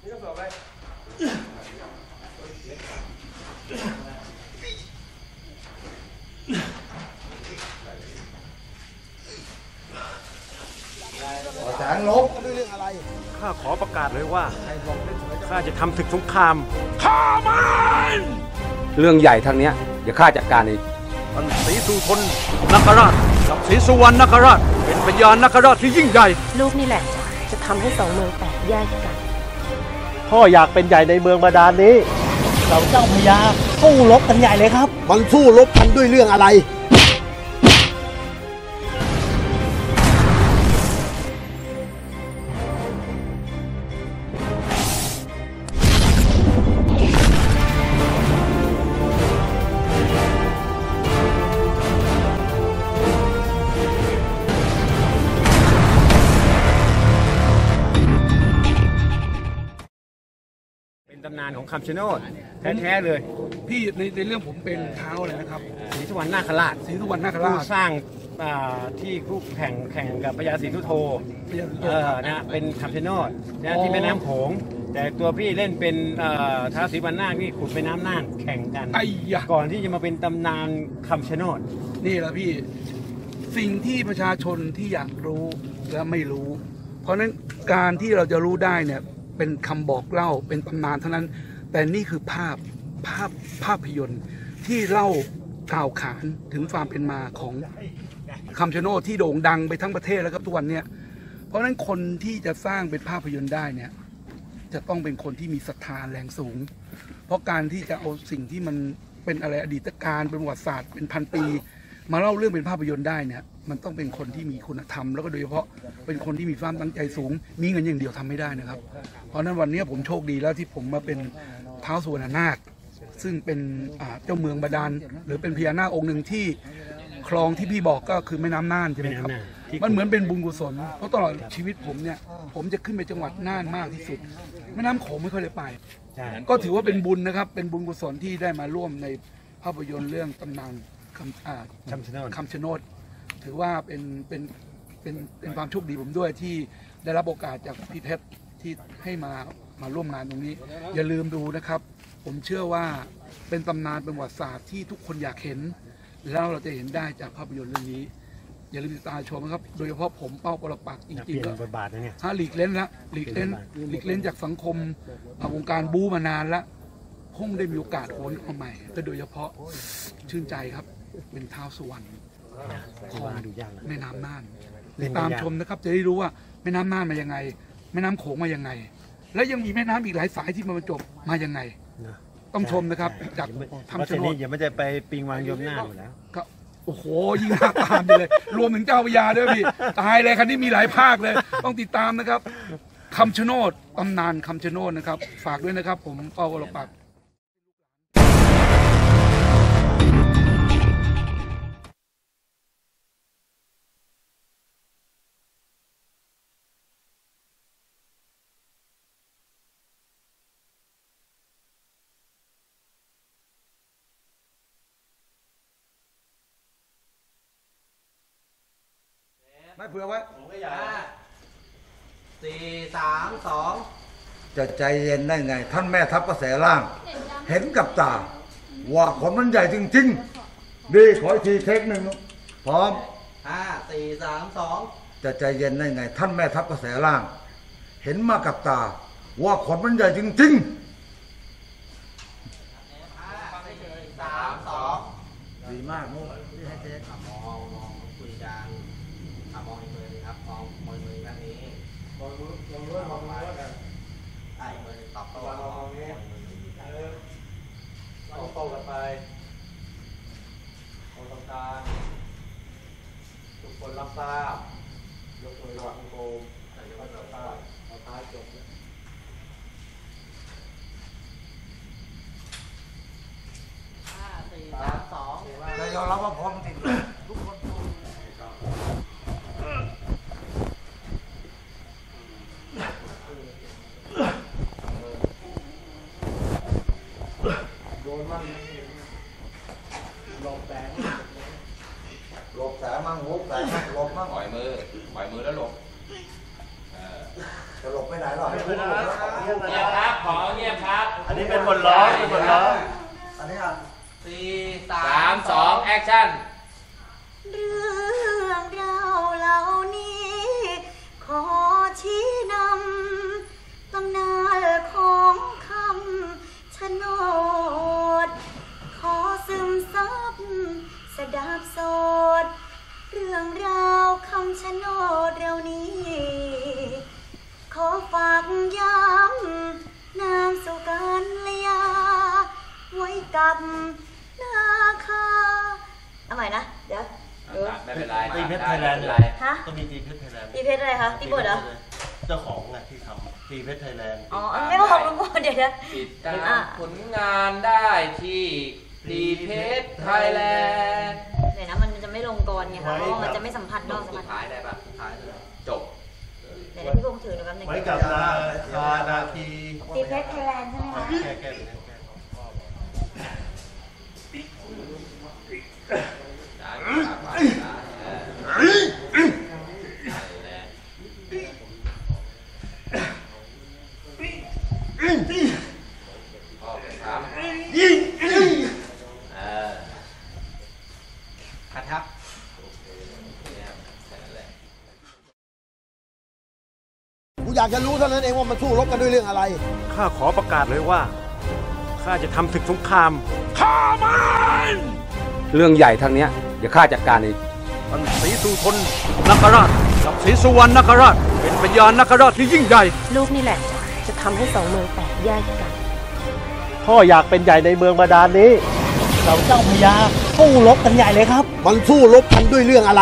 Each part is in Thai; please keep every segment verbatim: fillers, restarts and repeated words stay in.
แสงลบข้าขอประกาศเลยว่าข้าจะทำศึกสงครามฆ่ามันเรื่องใหญ่ทางนี้เดี๋ยวข้าจัดการเองท่านศรีสุทนนคราชกับศรีสุวรรณนคราชเป็นพญานคราชที่ยิ่งใหญ่ลูกนี่แหละจะทำให้สองเมืองแตกแยกกันพ่ออยากเป็นใหญ่ในเมืองบาดาลนี้เราเจ้าพญาสู้รบกันใหญ่เลยครับมันสู้รบกันด้วยเรื่องอะไรตำนานของคำชะโนดแท้ๆเลยพี่ในในเรื่องผมเป็นเท้าเลยนะครับศรีสุวรรณนาคราชศรีสุวรรณนาคราชสร้างที่คู่แข่งแข่งกับพญาศรีสุโธเออนะเป็นคำชะโนดนะที่แม่น้ำโขงแต่ตัวพี่เล่นเป็นท้าวศรีสุวรรณนาคนี่ขุดแม่น้ำน่านแข่งกันก่อนที่จะมาเป็นตำนานคำชะโนดนี่แหละพี่สิ่งที่ประชาชนที่อยากรู้และไม่รู้เพราะนั้นการที่เราจะรู้ได้เนี่ยเป็นคำบอกเล่าเป็นตำนานเท่านั้นแต่นี่คือภาพภาพภาพยนตร์ที่เล่ากล่าวขานถึงความเป็นมาของคำชะโนดที่โด่งดังไปทั้งประเทศแล้วครับทุกวันนี้เพราะฉะนั้นคนที่จะสร้างเป็นภาพยนตร์ได้เนี่ยจะต้องเป็นคนที่มีศรัทธาแรงสูงเพราะการที่จะเอาสิ่งที่มันเป็นอะไรอดีตการเป็นประวัติศาสตร์เป็นพันปีมาเล่าเรื่องเป็นภาพยนตร์ได้เนี่ยมันต้องเป็นคนที่มีคุณธรรมแล้วก็โดยเฉพาะเป็นคนที่มีความตั้งใจสูงมีเงินอย่างเดียวทำไม่ได้นะครับเพราะนั้นวันนี้ผมโชคดีแล้วที่ผมมาเป็นท้าวสุวรรณนาคซึ่งเป็นเจ้าเมืองบาดาลหรือเป็นพญานาคองค์หนึ่งที่คลองที่พี่บอกก็คือแม่น้ำน่านใช่ไหมครับมันเหมือนเป็นบุญกุศลเพราะตลอดชีวิตผมเนี่ยผมจะขึ้นไปจังหวัดน่านมากที่สุดแม่น้ำโขงไม่ค่อยได้ไปก็ถือว่าเป็นบุญนะครับเป็นบุญกุศลที่ได้มาร่วมในภาพยนตร์เรื่องตำนานคำคำชะโนดถือว่าเป็นเป็นเป็นเป็นความโชคดีผมด้วยที่ได้รับโอกาสจากพี่เพชรที่ให้มามาร่วมงานตรงนี้อย่าลืมดูนะครับผมเชื่อว่าเป็นตำนานเป็นประวัติศาสตร์ที่ทุกคนอยากเห็นแล้วเราจะเห็นได้จากภาพยนตร์เรื่องนี้อย่าลืมติดตามชมนะครับโดยเฉพาะผมเป้าปรปักษ์จริงๆก็ถ้าหลีกเล่นละหลีกเล่นหลีกเล่นจากสังคมวงการบู๊มานานละคงได้มีโอกาสโอนเข้าใหม่แต่โดยเฉพาะชื่นใจครับเป็นท้าวสุวรรณของแม่น้ำน่านติดตามชมนะครับจะได้รู้ว่าแม่น้ำน่านมายังไงแม่น้ำโขงมายังไงและยังมีแม่น้ำอีกหลายสายที่มาบรรจบมายังไงต้องชมนะครับจากทำชนดอย่าไม่จะไปปิงวางยมหน้าอยู่แล้วก็โอ้โหยิ่งน่าตามเลยรวมถึงเจ้าพญาด้วยพี่ตายเลยคันนี้มีหลายภาคเลยต้องติดตามนะครับคำชะโนดตำนานคำชะโนดนะครับฝากด้วยนะครับผมเป้าวรปักษ์ไม่เผื่อไว้ผมก็อยากสี่สามสองจะใจเย็นได้ไงท่านแม่ทัพกระแสล่างเห็นกับตาว่าคนมันใหญ่จริงๆดีขออีกทีเทคหนึ่งพร้อมห้าสี่สามสองจะใจเย็นได้ไงท่านแม่ทัพกระแสล่างเห็นมากับตาว่าคนมันใหญ่จริงๆห้าสี่สามสองดีมากมุกที่ให้เทคมองมองคุยกันมองในมือเลยครับมองมือมือด้านนี้มองมือมองมือมองมือกันไอ้มือตอบโต้มองนี้ตอบโต้กันไปมองตรงกลางทุกคนรับทราบยกมือระหว่างโกมใส่ยกมือรับทราบเอาท้ายจบห้าสี่สามสองแต่ยอมรับว่าพร้อมติดทุกคนหลบแสงหลบแสงมั่งหุบแสงมั่งหลบมั่งปล่อยมือปล่อยมือแล้วหลบจะหลบไปไหนหรอเงียบครับขอเงียบครับอันนี้เป็นบทร้องเป็นบทร้องอันนี้อ่ะสี่สาสาม มสองแอคชั่นเรื่องราวเหล่านี้ ขอชี้นำตำนานของคำชะโนด ขอซึมซับสดับโสด เรื่องราวคำชะโนดเรานี้ ขอฝากย้ำนางสุกันลยา ไว้กับนาคาเอาใหม่นะ เดี๋ยวเออไม่เป็นไรตีเพชรไทยแลนด์เลยฮะต้องมีตีเพชรไทยแลนด์ตีเพชรอะไรคะ ตีบทเหรอเจ้าของไงที่ทำตีเพชรไทยแลนด์อ๋อ ไม่บอกลุงพลเดี๋ยวนะติดตามผลงานได้ที่ตีเพชรไทยแลนด์เดี๋ยวนะมันจะไม่ลงกรไงคะเพราะว่ามันจะไม่สัมผัสนอกสัมสุผัดสท้ายได้ปะสุดท้ายเลยจบเดี๋ยวนะพี่พงษ์ถือหนูแป๊บนึงไว้กับนาคานาทีตีเพชรไทยแลนด์ใช่ไหมคะแก้แก้แก้คัดครับกูอยากจะรู้เท่านั้นเองว่ามันสู้รบกันด้วยเรื่องอะไรข้าขอประกาศเลยว่าข้าจะทำศึกสงครามเรื่องใหญ่ทางเนี้ยเดี๋ยวข้าจัดการเองท่านศรีสุทนนคราชกับศรีสุวรรณนคราชเป็นพญานคราชที่ยิ่งใหญ่ลูกนี่แหละ จะทำให้สองเมืองแตกแยกกันพ่ออยากเป็นใหญ่ในเมืองบาดาลนี้เราเจ้าพญาสู้รบกันใหญ่เลยครับมันสู้รบกันด้วยเรื่องอะไร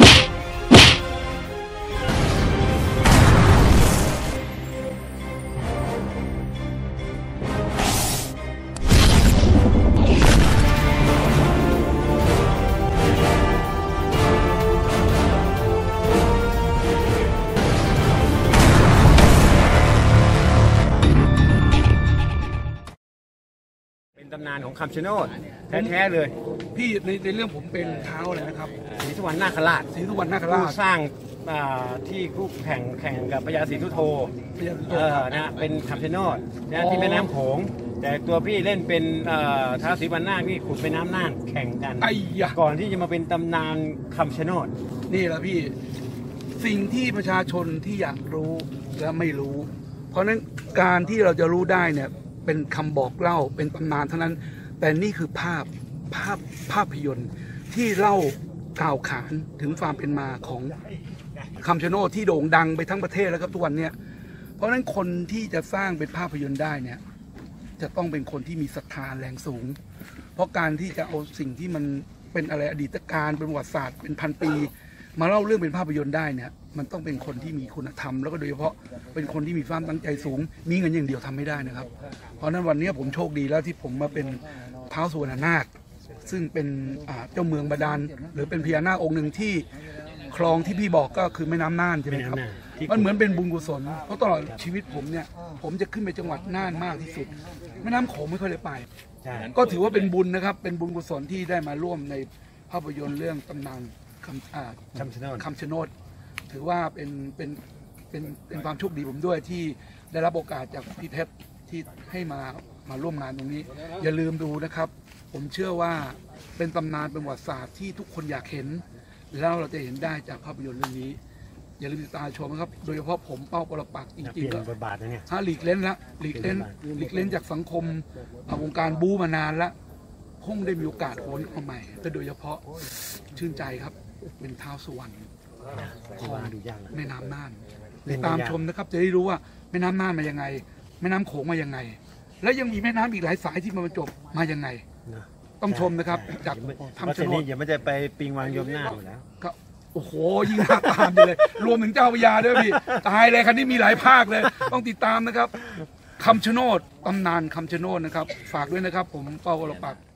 เป็นตำนานของคำชะโนดแท้ๆเลยพี่ในในเรื่องผมเป็นเท้าเลยนะครับศรีสุวรรณนาคราชศรีสุวรรณนาคผู้ราชสร้างอ่าที่คู่แข่งแข่งกับพญาศรีสุโธพญาสุโธเออนะเป็นคำชะโนดนะที่แม่น้ำโขง แต่ตัวพี่เล่นเป็นเอ่อท้าวศรีวรรณนาคนี่ขุดแม่น้ำน่านแข่งกันไอ้ยะก่อนที่จะมาเป็นตำนานคำชะโนดนี่แหละพี่สิ่งที่ประชาชนที่อยากรู้และไม่รู้ เพราะฉะนั้นการที่เราจะรู้ได้เนี่ยเป็นคำบอกเล่าเป็นตำนานเท่านั้น แต่นี่คือภาพภาพภาพยนตร์ที่เล่ากล่าวขานถึงความเป็นมาของคำชะโนดที่โด่งดังไปทั้งประเทศแล้วครับทุกวันเนี้ยเพราะฉะนั้นคนที่จะสร้างเป็นภาพยนตร์ได้เนี่ยจะต้องเป็นคนที่มีศรัทธาแรงสูง เพราะการที่จะเอาสิ่งที่มันเป็นอะไรอดีตการเป็นประวัติศาสตร์เป็นพันปี มาเล่าเรื่องเป็นภาพยนตร์ได้เนี่ยมันต้องเป็นคนที่มีคุณธรรมแล้วก็โดยเฉพาะเป็นคนที่มีความตั้งใจสูง มีเงินอย่างเดียวทำไม่ได้นะครับ เพราะฉะนั้นวันนี้ผมโชคดีแล้วที่ผมมาเป็นท้าวสุวรรณนาคซึ่งเป็นอ่าเจ้าเมืองบาดาลหรือเป็นพญานาคองค์หนึ่งที่คลองที่พี่บอกก็คือแม่น้ำน่านใช่ไหมครับแม่น้ำน่านที่มันเหมือนเป็นบุญกุศลเพราะตลอดชีวิตผมเนี่ยผมจะขึ้นไปจังหวัดน่านมากที่สุดแม่น้ำโขงไม่ค่อยได้ไปใช่ก็ถือว่าเป็นบุญนะครับ เป็นบุญกุศลที่ได้มาร่วมในภาพยนตร์เรื่องตำนานคำอ่าคำชะโนดคำชะโนด ถือว่าเป็นเป็นเป็นเป็นความโชคดีผมด้วยที่ได้รับโอกาสจากพี่เพชรที่ให้มามาร่วมงานตรงนี้ อย่าลืมดูนะครับ ผมเชื่อว่าเป็นตำนานเป็นประวัติศาสตร์ที่ทุกคนอยากเห็น แล้วเราจะเห็นได้จากภาพยนตร์เรื่องนี้ อย่าลืมติดตามชมนะครับ โดยเฉพาะผมเป้าปรปักษ์จจะเปริงลี่ยนๆก็บทบาทนะเนี่ยถ้าหลีกเล่นละหลีกเล่นหลีกเล่นจากสังคมอ่าวงการบู๊มานานละคงได้มีโอกาสโหนเข้ามาใหม่แต่โดยเฉพาะชื่นใจครับเป็นท้าวสุวรรณของดูยากนะแม่น้ำน่านเล่ตินดไม่ยากตามชมนะครับ จะได้รู้ว่าแม่น้ำน่านมายังไง แม่น้ำโขงมายังไง และยังมีแม่น้ำอีกหลายสายที่มาบรรจบมายังไงนะต้องชมนะครับจากเพราะทำฉะชะโนนี้ดอย่าไม่ได้ไปปิงวางยมหน้าอยู่แล้วก็โอ้โหยิ่งน่าตามอยู่เลย รวมถึงเจ้าพระยาด้วยพี่ตายเลยคันนี้มีหลายภาคเลย ต้องติดตามนะครับคำชะโนดตำนานคำชะโนดนะครับ ฝากด้วยนะครับ ผมเป้าวรปักษ์